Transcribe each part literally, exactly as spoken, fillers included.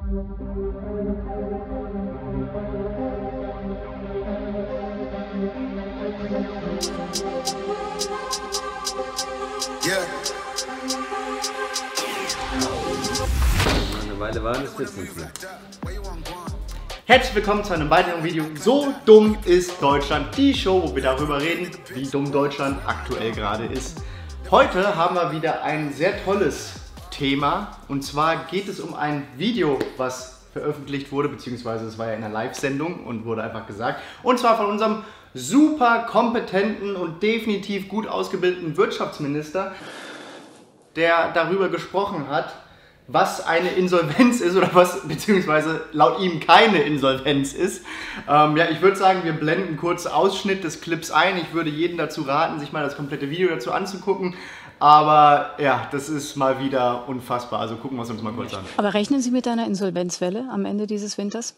Yeah. Eine Weile war das jetzt nicht mehr. Herzlich willkommen zu einem weiteren Video. So dumm ist Deutschland. Die Show, wo wir darüber reden, wie dumm Deutschland aktuell gerade ist. Heute haben wir wieder ein sehr tolles Thema. Und zwar geht es um ein Video, was veröffentlicht wurde, beziehungsweise es war ja in einer Live-Sendung und wurde einfach gesagt. Und zwar von unserem super kompetenten und definitiv gut ausgebildeten Wirtschaftsminister, der darüber gesprochen hat, was eine Insolvenz ist oder was beziehungsweise laut ihm keine Insolvenz ist. Ähm, ja, ich würde sagen, wir blenden kurz Ausschnitt des Clips ein. Ich würde jedem dazu raten, sich mal das komplette Video dazu anzugucken. Aber ja, das ist mal wieder unfassbar. Also gucken wir es uns mal kurz an. Aber rechnen Sie mit einer Insolvenzwelle am Ende dieses Winters?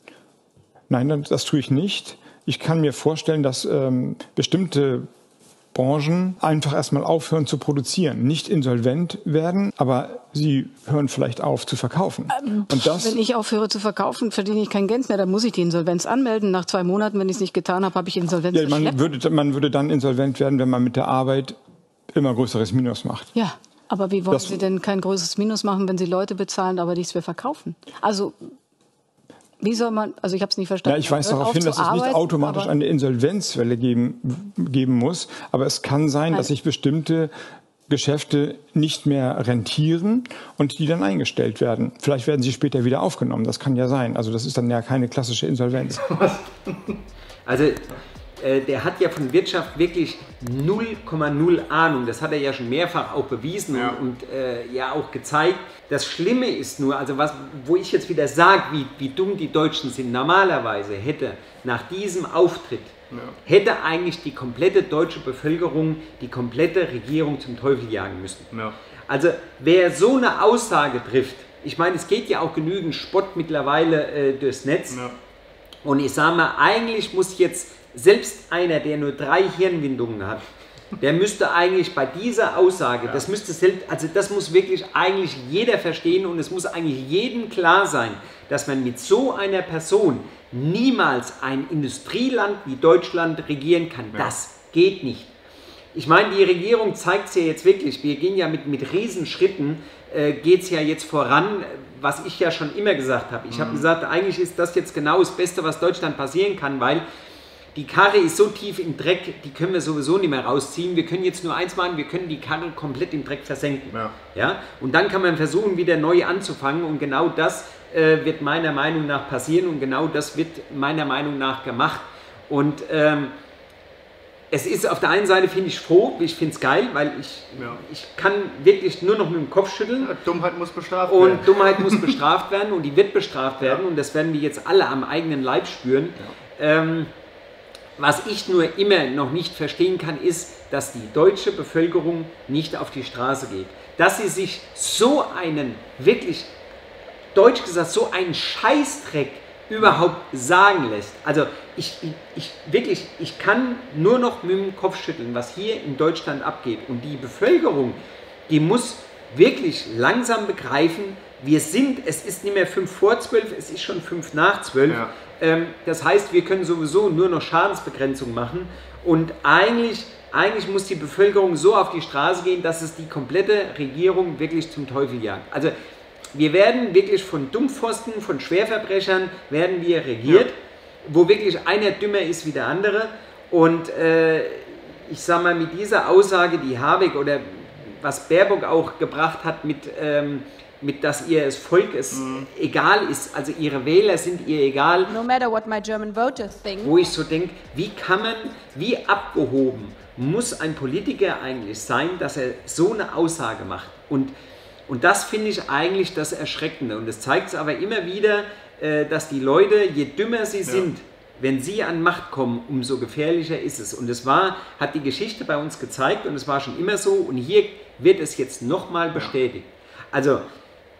Nein, das tue ich nicht. Ich kann mir vorstellen, dass ähm, bestimmte Branchen einfach erstmal aufhören zu produzieren, nicht insolvent werden, aber sie hören vielleicht auf zu verkaufen. Ähm, Und das, wenn ich aufhöre zu verkaufen, verdiene ich kein Geld mehr, dann muss ich die Insolvenz anmelden. Nach zwei Monaten, wenn ich es nicht getan habe, habe ich Insolvenz ja, man, würde, man würde dann insolvent werden, wenn man mit der Arbeit immer größeres Minus macht. Ja, aber wie wollen Das- Sie denn kein größeres Minus machen, wenn Sie Leute bezahlen, aber nichts mehr verkaufen? Also, wie soll man, also ich habe es nicht verstanden. Ja, ich weise Hört darauf auf hin, zu dass es nicht arbeiten, automatisch aber- eine Insolvenzwelle geben, geben muss, aber es kann sein, Nein. dass sich bestimmte Geschäfte nicht mehr rentieren und die dann eingestellt werden. Vielleicht werden sie später wieder aufgenommen, das kann ja sein. Also das ist dann ja keine klassische Insolvenz. Also äh, der hat ja von Wirtschaft wirklich null Komma null Ahnung. Das hat er ja schon mehrfach auch bewiesen Ja. und, und äh, ja auch gezeigt. Das Schlimme ist nur, also was, wo ich jetzt wieder sage, wie, wie dumm die Deutschen sind, normalerweise hätte nach diesem Auftritt, Ja. hätte eigentlich die komplette deutsche Bevölkerung, die komplette Regierung zum Teufel jagen müssen. Ja. Also wer so eine Aussage trifft, ich meine, es geht ja auch genügend Spott mittlerweile äh, durchs Netz. Ja. Und ich sage mal, eigentlich muss jetzt selbst einer, der nur drei Hirnwindungen hat, der müsste eigentlich bei dieser Aussage, das müsste selbst, also das muss wirklich eigentlich jeder verstehen und es muss eigentlich jedem klar sein, dass man mit so einer Person niemals ein Industrieland wie Deutschland regieren kann. Ja. Das geht nicht. Ich meine, die Regierung zeigt es ja jetzt wirklich, wir gehen ja mit, mit Riesenschritten, äh, geht es ja jetzt voran, was ich ja schon immer gesagt habe. Ich habe gesagt, eigentlich ist das jetzt genau das Beste, was Deutschland passieren kann, weil die Karre ist so tief im Dreck, die können wir sowieso nicht mehr rausziehen. Wir können jetzt nur eins machen, wir können die Karre komplett im Dreck versenken. Ja. Ja? Und dann kann man versuchen, wieder neu anzufangen und genau das äh, wird meiner Meinung nach passieren und genau das wird meiner Meinung nach gemacht. Und ähm, es ist auf der einen Seite, finde ich froh, ich finde es geil, weil ich, Ja. ich kann wirklich nur noch mit dem Kopf schütteln. Dummheit muss bestraft werden. Und Dummheit muss bestraft werden und die wird bestraft werden und das werden wir jetzt alle am eigenen Leib spüren. Ähm, was ich nur immer noch nicht verstehen kann, ist, dass die deutsche Bevölkerung nicht auf die Straße geht. Dass sie sich so einen, wirklich, deutsch gesagt, so einen Scheißdreck überhaupt sagen lässt. Also ich, ich, ich wirklich, ich kann nur noch mit dem Kopf schütteln, was hier in Deutschland abgeht. Und die Bevölkerung, die muss wirklich langsam begreifen, wir sind, es ist nicht mehr fünf vor zwölf, es ist schon fünf nach zwölf. Ja. Ähm, das heißt, wir können sowieso nur noch Schadensbegrenzung machen. Und eigentlich, eigentlich muss die Bevölkerung so auf die Straße gehen, dass es die komplette Regierung wirklich zum Teufel jagt. Also wir werden wirklich von Dummpfosten, von Schwerverbrechern werden wir regiert, ja. Wo wirklich einer dümmer ist wie der andere. Und äh, ich sage mal, mit dieser Aussage, die Habeck oder was Baerbock auch gebracht hat, mit, ähm, mit dass ihr das Volk es mhm. egal ist, also ihre Wähler sind ihr egal. No matter what my German voters think. Wo ich so denke, wie kann man, wie abgehoben muss ein Politiker eigentlich sein, dass er so eine Aussage macht? Und Und das finde ich eigentlich das Erschreckende. Und es zeigt es aber immer wieder, äh, dass die Leute, je dümmer sie sind, ja. wenn sie an Macht kommen, umso gefährlicher ist es. Und es war, hat die Geschichte bei uns gezeigt und es war schon immer so. Und hier wird es jetzt nochmal bestätigt. Also,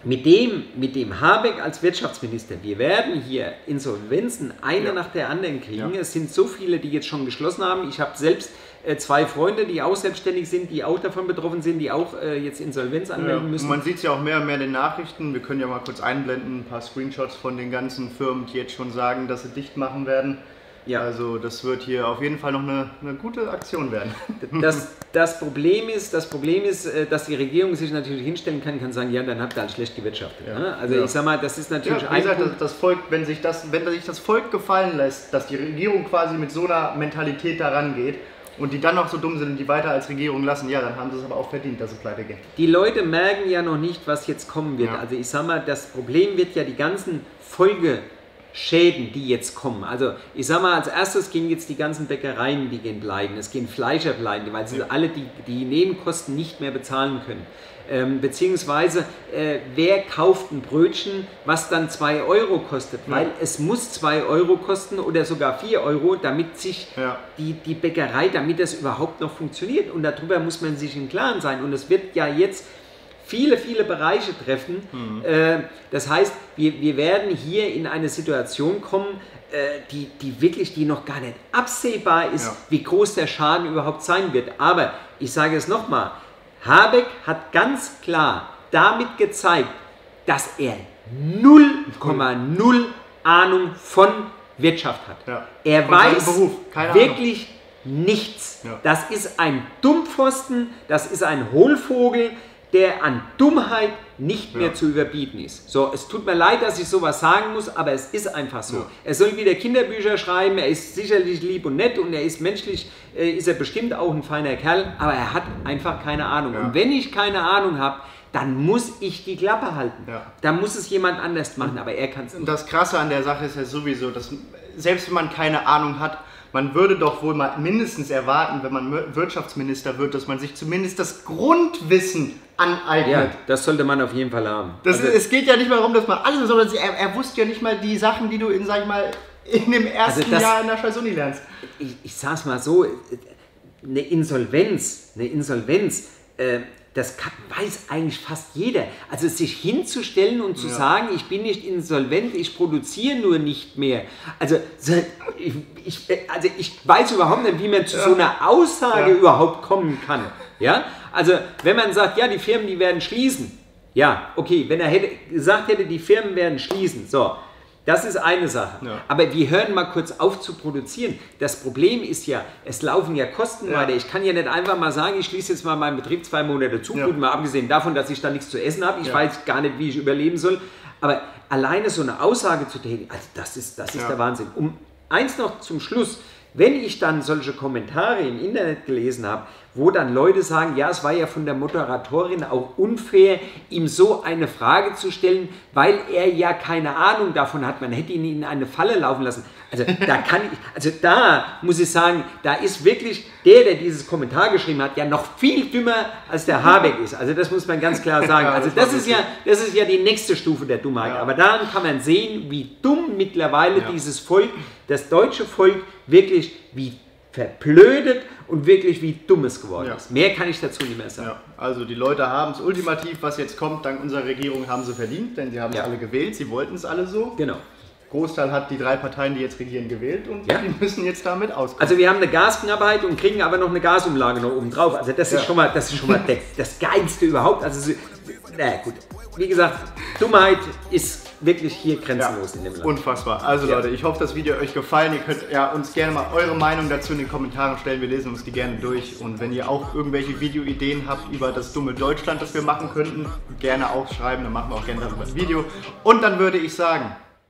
mit dem, mit dem Habeck als Wirtschaftsminister, wir werden hier Insolvenzen eine ja. nach der anderen kriegen. Ja. Es sind so viele, die jetzt schon geschlossen haben. Ich habe selbst äh, zwei Freunde, die auch selbstständig sind, die auch davon betroffen sind, die auch äh, jetzt Insolvenz anmelden ja. müssen. Und man sieht es ja auch mehr und mehr in den Nachrichten. Wir können ja mal kurz einblenden, ein paar Screenshots von den ganzen Firmen, die jetzt schon sagen, dass sie dicht machen werden. Ja. Also das wird hier auf jeden Fall noch eine, eine gute Aktion werden. Das, das, Problem ist, das Problem ist, dass die Regierung sich natürlich hinstellen kann, kann sagen, ja, dann habt ihr halt schlecht gewirtschaftet. Ja. Ne? Also ja. ich sag mal, das ist natürlich ja, wie gesagt, ein das Volk, wenn sich das, wenn sich das Volk gefallen lässt, dass die Regierung quasi mit so einer Mentalität daran geht und die dann noch so dumm sind und die weiter als Regierung lassen, ja, dann haben sie es aber auch verdient, dass sie pleite gehen. Die Leute merken ja noch nicht, was jetzt kommen wird. Ja. Also ich sag mal, das Problem wird ja die ganzen Folge Schäden, die jetzt kommen. Also ich sag mal, als erstes gehen jetzt die ganzen Bäckereien, die gehen pleiten, es gehen Fleischer pleiten, weil sie ja. alle die, die Nebenkosten nicht mehr bezahlen können. Ähm, beziehungsweise, äh, wer kauft ein Brötchen, was dann zwei Euro kostet? Ja. Weil es muss zwei Euro kosten oder sogar vier Euro, damit sich ja. die, die Bäckerei, damit das überhaupt noch funktioniert. Und darüber muss man sich im Klaren sein. Und es wird ja jetzt viele, viele Bereiche treffen. Mhm. Äh, das heißt, wir, wir werden hier in eine Situation kommen, äh, die, die wirklich, die noch gar nicht absehbar ist, ja. wie groß der Schaden überhaupt sein wird. Aber ich sage es nochmal, Habeck hat ganz klar damit gezeigt, dass er null Komma null Ahnung von Wirtschaft hat. Ja. Er von weiß wirklich Ahnung. nichts. Ja. Das ist ein Dummpfosten, das ist ein Hohlvogel, der an Dummheit nicht mehr ja. zu überbieten ist. So, es tut mir leid, dass ich sowas sagen muss, aber es ist einfach so. Ja. Er soll wieder Kinderbücher schreiben, er ist sicherlich lieb und nett und er ist menschlich, äh, ist er bestimmt auch ein feiner Kerl, aber er hat einfach keine Ahnung. Ja. Und wenn ich keine Ahnung habe, dann muss ich die Klappe halten. Ja. Dann muss es jemand anders machen, aber er kann es nicht. Das Krasse an der Sache ist ja sowieso, dass selbst wenn man keine Ahnung hat, man würde doch wohl mal mindestens erwarten, wenn man Wirtschaftsminister wird, dass man sich zumindest das Grundwissen aneignet. Ja, das sollte man auf jeden Fall haben. Das also, ist, es geht ja nicht mal darum, dass man alles, sondern er, er wusste ja nicht mal die Sachen, die du in, sag ich mal, in dem ersten also das, Jahr in der Scheiß-Uni lernst. Ich, ich sag's mal so, eine Insolvenz, eine Insolvenz, äh, das kann, weiß eigentlich fast jeder. Also sich hinzustellen und zu ja. sagen, ich bin nicht insolvent, ich produziere nur nicht mehr. Also ich, ich, also ich weiß überhaupt nicht, wie man zu ja. so einer Aussage ja. überhaupt kommen kann. Ja? Also wenn man sagt, ja, die Firmen, die werden schließen. Ja, okay, wenn er hätte gesagt hätte, die Firmen werden schließen. So, das ist eine Sache. Ja. Aber wir hören mal kurz auf zu produzieren. Das Problem ist ja, es laufen ja Kosten ja. weiter. Ich kann ja nicht einfach mal sagen, ich schließe jetzt mal meinen Betrieb zwei Monate zu. Ja. Gut, mal abgesehen davon, dass ich da nichts zu essen habe. Ich ja. weiß gar nicht, wie ich überleben soll. Aber alleine so eine Aussage zu tätigen, also das ist, das ist ja. der Wahnsinn. Um eins noch zum Schluss. Wenn ich dann solche Kommentare im Internet gelesen habe, wo dann Leute sagen, ja, es war ja von der Moderatorin auch unfair, ihm so eine Frage zu stellen, weil er ja keine Ahnung davon hat, man hätte ihn in eine Falle laufen lassen. Also da kann ich, also da muss ich sagen, da ist wirklich der, der dieses Kommentar geschrieben hat, ja noch viel dümmer als der Habeck ist. Also das muss man ganz klar sagen. Also das ist ja, das ist ja die nächste Stufe der Dummheit. Ja. Aber daran kann man sehen, wie dumm mittlerweile ja. dieses Volk, das deutsche Volk, wirklich wie verblödet und wirklich wie dumm es geworden ja. ist. Mehr kann ich dazu nicht mehr sagen. Ja. Also die Leute haben es ultimativ, was jetzt kommt, dank unserer Regierung haben sie verdient, denn sie haben es ja. alle gewählt, sie wollten es alle so. Genau. Großteil hat die drei Parteien, die jetzt regieren, gewählt und ja. die müssen jetzt damit auskommen. Also wir haben eine Gasknappheit und kriegen aber noch eine Gasumlage noch oben drauf. Also das ist ja. schon mal, das ist schon mal das, das Geilste überhaupt. Also naja, gut. Wie gesagt, Dummheit ist wirklich hier grenzenlos ja. in dem Land. Unfassbar. Also ja. Leute, ich hoffe, das Video hat euch gefallen. Ihr könnt ja uns gerne mal eure Meinung dazu in den Kommentaren stellen. Wir lesen uns die gerne durch. Und wenn ihr auch irgendwelche Videoideen habt über das dumme Deutschland, das wir machen könnten, gerne auch schreiben. Dann machen wir auch gerne darüber ein Video. Und dann würde ich sagen,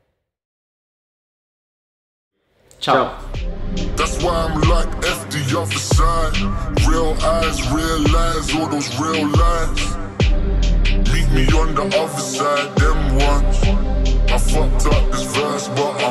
ciao. That's why I'm like F D off the side. Real eyes, real lies, all those real lies. Meet me on the other side, them ones. I fucked up this verse, but